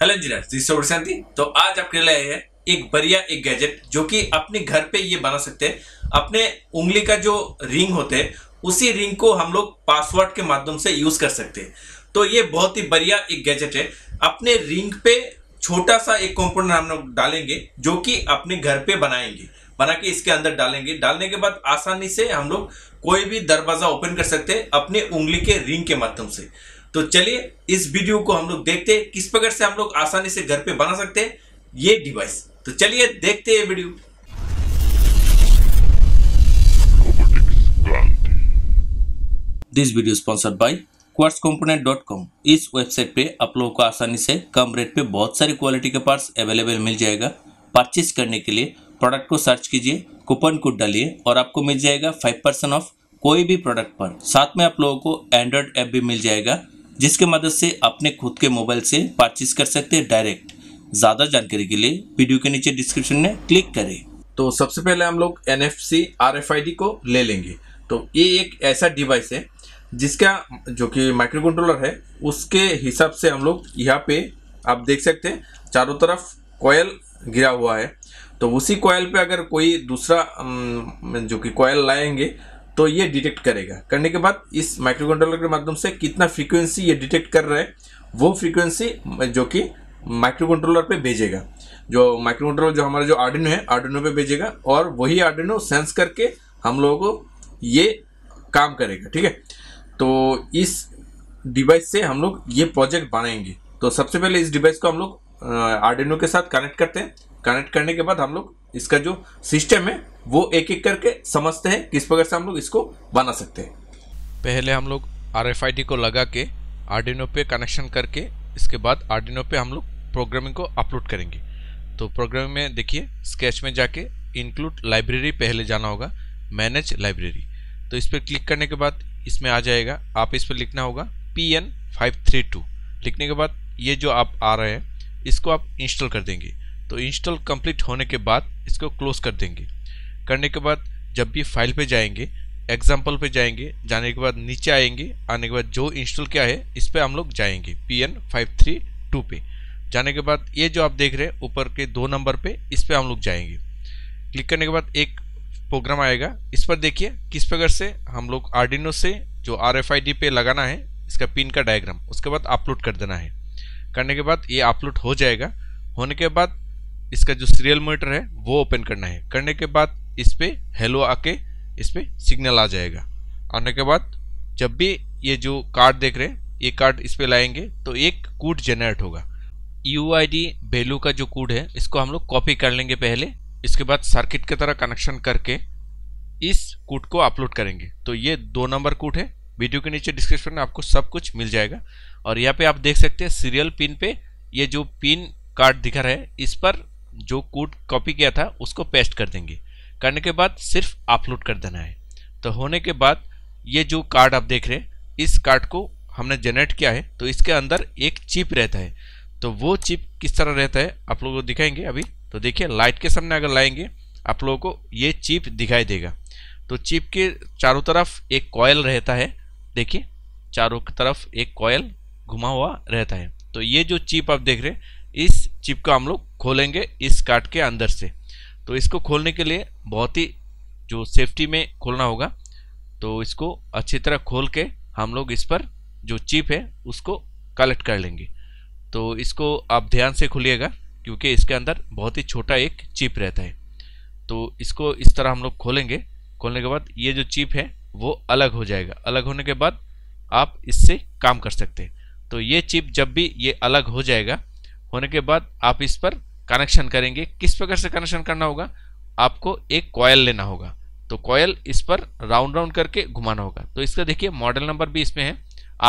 Hello engineer, this is Shanti. तो आज आपके लिए है एक बढ़िया एक गैजेट जो कि अपने घर पे ये बना सकते हैं। अपने उंगली का जो रिंग होते हैं उसी रिंग को हम लोग पासवर्ड के माध्यम से यूज कर सकते हैं। तो ये बहुत ही बढ़िया एक गैजेट है। अपने रिंग पे छोटा सा एक कंपोनेंट हम लोग डालेंगे जो कि अपने घर पे बनाएंगे, बना के इसके अंदर डालेंगे। डालने के बाद आसानी से हम लोग कोई भी दरवाजा ओपन कर सकते हैं अपने उंगली के रिंग के माध्यम से। तो चलिए इस वीडियो को हम लोग देखते हैं किस प्रकार से हम लोग आसानी से घर पे बना सकते हैं ये डिवाइस। तो चलिए देखते हैं video. This video sponsored by quartzcomponent.com। इस वेबसाइट पे आप लोगों को आसानी से कम रेट पे बहुत सारी क्वालिटी के पार्ट्स अवेलेबल मिल जाएगा। परचेज करने के लिए प्रोडक्ट को सर्च कीजिए, कूपन कोड डालिए और आपको मिल जाएगा 5% ऑफ कोई भी प्रोडक्ट पर। साथ में आप लोगों को एंड्रॉयड ऐप भी मिल जाएगा जिसके मदद से अपने खुद के मोबाइल से परचेज कर सकते हैं डायरेक्ट। ज़्यादा जानकारी के लिए वीडियो के नीचे डिस्क्रिप्शन में क्लिक करें। तो सबसे पहले हम लोग NFC RFID को ले लेंगे। तो ये एक ऐसा डिवाइस है जिसका जो कि माइक्रो कंट्रोलर है उसके हिसाब से हम लोग यहाँ पे आप देख सकते हैं चारों तरफ कॉयल गिरा हुआ है। तो उसी कॉयल पे अगर कोई दूसरा जो कि कॉयल लाएंगे तो ये डिटेक्ट करेगा। करने के बाद इस माइक्रो कंट्रोलर के माध्यम से कितना फ्रीक्वेंसी ये डिटेक्ट कर रहा है वो फ्रीक्वेंसी जो कि माइक्रो कंट्रोलर पे भेजेगा। जो माइक्रो कंट्रोलर जो हमारा जो आर्डिनो है आर्डिनो पे भेजेगा और वही आर्डिनो सेंस करके हम लोगों को ये काम करेगा। ठीक है, तो इस डिवाइस से हम लोग ये प्रोजेक्ट बनाएंगे। तो सबसे पहले इस डिवाइस को हम लोग आर्डिनो के साथ कनेक्ट करते हैं। कनेक्ट करने के बाद हम लोग इसका जो सिस्टम है वो एक एक करके समझते हैं किस प्रकार से हम लोग इसको बना सकते हैं। पहले हम लोग RFID को लगा के आर्डिनो पे कनेक्शन करके इसके बाद आर्डिनो पे हम लोग प्रोग्रामिंग को अपलोड करेंगे। तो प्रोग्रामिंग में देखिए स्केच में जाके इंक्लूड लाइब्रेरी पहले जाना होगा, मैनेज लाइब्रेरी। तो इस पर क्लिक करने के बाद इसमें आ जाएगा, आप इस पर लिखना होगा PN532। लिखने के बाद ये जो आप आ रहे हैं इसको आप इंस्टॉल कर देंगे। तो इंस्टॉल कंप्लीट होने के बाद इसको क्लोज कर देंगे। करने के बाद जब भी फाइल पे जाएंगे, एग्जाम्पल पे जाएंगे, जाने के बाद नीचे आएंगे, आने के बाद जो इंस्टॉल किया है इस पे हम लोग जाएंगे PN532 पे। जाने के बाद ये जो आप देख रहे हैं ऊपर के 2 नंबर पे इस पे हम लोग जाएंगे। क्लिक करने के बाद एक प्रोग्राम आएगा, इस पर देखिए किस प्रकार से हम लोग आर्डिनो से जो RFID पे लगाना है इसका पिन का डायग्राम, उसके बाद अपलोड कर देना है। करने के बाद ये अपलोड हो जाएगा। होने के बाद इसका जो सीरियल मॉनिटर है वो ओपन करना है। करने के बाद इस पे हेलो आके इस पे सिग्नल आ जाएगा। आने के बाद जब भी ये जो कार्ड देख रहे हैं ये कार्ड इस पे लाएंगे तो एक कोड जनरेट होगा। UID वैल्यू का जो कोड है इसको हम लोग कॉपी कर लेंगे पहले। इसके बाद सर्किट की तरह कनेक्शन करके इस कोड को अपलोड करेंगे। तो ये 2 नंबर कोड है, वीडियो के नीचे डिस्क्रिप्शन में आपको सब कुछ मिल जाएगा। और यहाँ पे आप देख सकते हैं सीरियल पिन पे ये जो पिन कार्ड दिखा रहा है इस पर जो कोड कॉपी किया था उसको पेस्ट कर देंगे। करने के बाद सिर्फ अपलोड कर देना है। तो होने के बाद ये जो कार्ड आप देख रहे हैं इस कार्ड को हमने जनरेट किया है तो इसके अंदर एक चिप रहता है। तो वो चिप किस तरह रहता है आप लोगों को दिखाएंगे अभी। तो देखिए लाइट के सामने अगर लाएंगे आप लोगों को ये चिप दिखाई देगा। तो चिप के चारों तरफ एक कॉयल रहता है, देखिए चारों तरफ एक कॉयल घुमा हुआ रहता है। तो ये जो चिप आप देख रहे हैं इस चिप को हम लोग खोलेंगे इस कार्ड के अंदर से। तो इसको खोलने के लिए बहुत ही जो सेफ्टी में खोलना होगा। तो इसको अच्छी तरह खोल के हम लोग इस पर जो चिप है उसको कलेक्ट कर लेंगे। तो इसको आप ध्यान से खोलिएगा क्योंकि इसके अंदर बहुत ही छोटा एक चिप रहता है। तो इसको इस तरह हम लोग खोलेंगे। खोलने के बाद ये जो चिप है वो अलग हो जाएगा। अलग होने के बाद आप इससे काम कर सकते हैं। तो ये चिप जब भी ये अलग हो जाएगा होने के बाद आप इस पर कनेक्शन करेंगे। किस प्रकार से कनेक्शन करना होगा, आपको एक कॉयल लेना होगा। तो कॉयल इस पर राउंड राउंड करके घुमाना होगा। तो इसका देखिए मॉडल नंबर भी इसमें है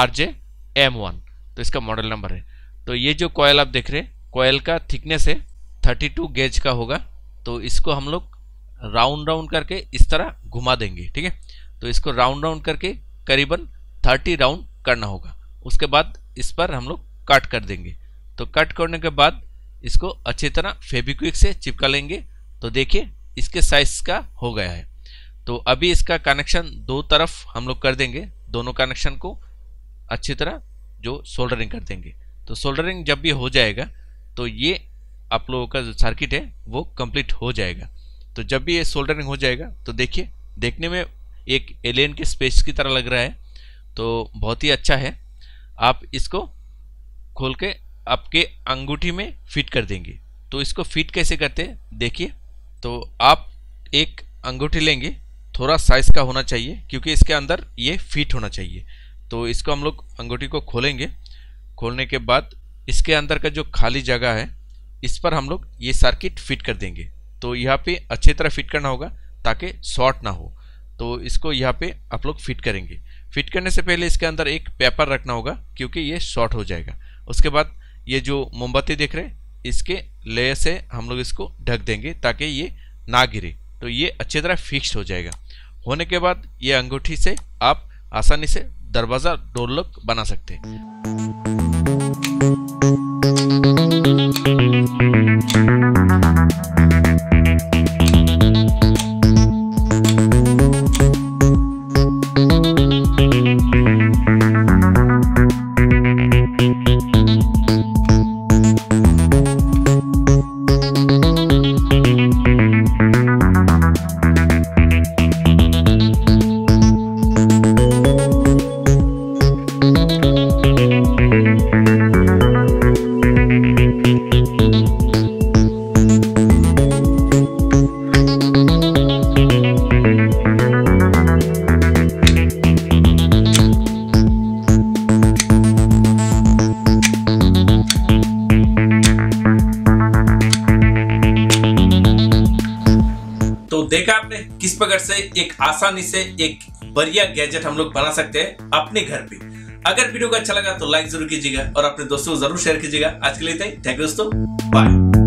RJM1, तो इसका मॉडल नंबर है। तो ये जो कॉयल आप देख रहे हैं कॉयल का थिकनेस है 32 गेज का होगा। तो इसको हम लोग राउंड राउंड करके इस तरह घुमा देंगे। ठीक है, तो इसको राउंड राउंड करके करीबन 30 राउंड करना होगा। उसके बाद इस पर हम लोग कट कर देंगे। तो कट करने के बाद इसको अच्छी तरह फेविक्विक से चिपका लेंगे। तो देखिए इसके साइज का हो गया है। तो अभी इसका कनेक्शन 2 तरफ हम लोग कर देंगे। दोनों कनेक्शन को अच्छी तरह जो सोल्डरिंग कर देंगे। तो सोल्डरिंग जब भी हो जाएगा तो ये आप लोगों का जो सर्किट है वो कंप्लीट हो जाएगा। तो जब भी ये सोल्डरिंग हो जाएगा तो देखिए, देखने में एक एलियन के स्पेस की तरह लग रहा है, तो बहुत ही अच्छा है। आप इसको खोल के आपके अंगूठी में फिट कर देंगे। तो इसको फिट कैसे करते हैं देखिए। तो आप एक अंगूठी लेंगे, थोड़ा साइज का होना चाहिए क्योंकि इसके अंदर ये फिट होना चाहिए। तो इसको हम लोग अंगूठी को खोलेंगे। खोलने के बाद इसके अंदर का जो खाली जगह है इस पर हम लोग ये सर्किट फिट कर देंगे। तो यहाँ पे अच्छी तरह फिट करना होगा ताकि शॉर्ट ना हो। तो इसको यहाँ पे आप लोग फिट करेंगे। फिट करने से पहले इसके अंदर एक पेपर रखना होगा क्योंकि ये शॉर्ट हो जाएगा। उसके बाद ये जो मोमबत्ती देख रहे हैं इसके लेयर से हम लोग इसको ढक देंगे ताकि ये ना गिरे। तो ये अच्छी तरह फिक्स हो जाएगा। होने के बाद ये अंगूठी से आप आसानी से दरवाज़ा डोर लॉक बना सकते हैं। तो देखा आपने किस प्रकार से एक आसानी से एक बढ़िया गैजेट हम लोग बना सकते हैं अपने घर पे। अगर वीडियो को अच्छा लगा तो लाइक जरूर कीजिएगा और अपने दोस्तों को जरूर शेयर कीजिएगा। आज के लिए थैंक यू दोस्तों, बाय।